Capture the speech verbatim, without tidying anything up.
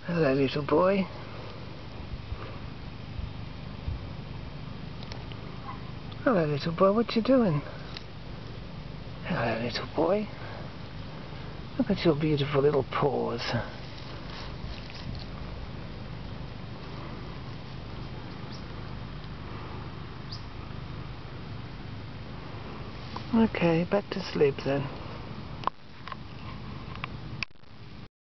Hello, little boy. Hello, little boy. What you doing? Hello, little boy. Look at your beautiful little paws. Okay, back to sleep then.